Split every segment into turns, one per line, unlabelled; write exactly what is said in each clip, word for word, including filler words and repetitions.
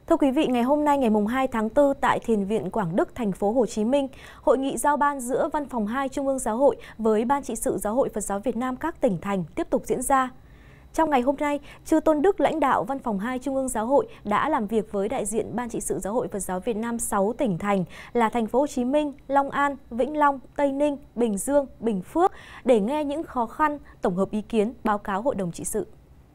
Thưa quý vị, ngày hôm nay ngày hai tháng tư tại Thiền viện Quảng Đức, thành phố Hồ Chí Minh, hội nghị giao ban giữa Văn phòng hai Trung ương Giáo hội với Ban trị sự Giáo hội Phật giáo Việt Nam các tỉnh thành tiếp tục diễn ra. Trong ngày hôm nay, Chư Tôn Đức lãnh đạo Văn phòng hai Trung ương Giáo hội đã làm việc với đại diện Ban trị sự Giáo hội Phật giáo Việt Nam sáu tỉnh thành là thành phố Hồ Chí Minh, Long An, Vĩnh Long, Tây Ninh, Bình Dương, Bình Phước để nghe những khó khăn, tổng hợp ý kiến, báo cáo Hội đồng trị sự.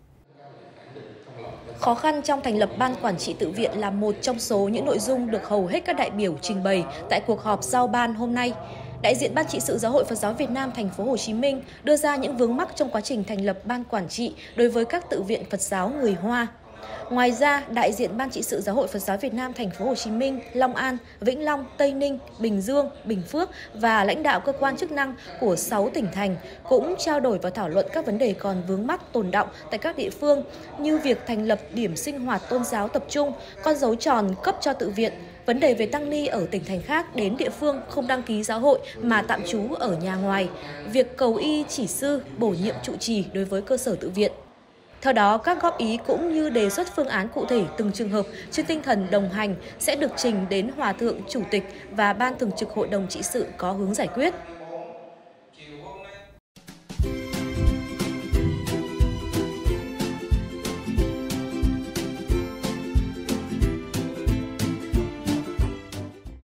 Khó khăn trong thành lập Ban Quản trị Tự viện là một trong số những nội dung được hầu hết các đại biểu trình bày tại cuộc họp giao ban hôm nay. Đại diện Ban trị sự Giáo hội Phật giáo Việt Nam thành phố Hồ Chí Minh đưa ra những vướng mắc trong quá trình thành lập Ban Quản trị đối với các tự viện Phật giáo người Hoa. Ngoài ra, đại diện Ban trị sự Giáo hội Phật giáo Việt Nam thành phố Hồ Chí Minh, Long An, Vĩnh Long, Tây Ninh, Bình Dương, Bình Phước và lãnh đạo cơ quan chức năng của sáu tỉnh thành cũng trao đổi và thảo luận các vấn đề còn vướng mắc tồn đọng tại các địa phương như việc thành lập điểm sinh hoạt tôn giáo tập trung, con dấu tròn cấp cho tự viện, vấn đề về tăng ni ở tỉnh thành khác đến địa phương không đăng ký giáo hội mà tạm trú ở nhà ngoài, việc cầu y chỉ sư, bổ nhiệm trụ trì đối với cơ sở tự viện. Theo đó, các góp ý cũng như đề xuất phương án cụ thể từng trường hợp trên tinh thần đồng hành sẽ được trình đến Hòa thượng Chủ tịch và Ban Thường trực Hội đồng trị sự có hướng giải quyết.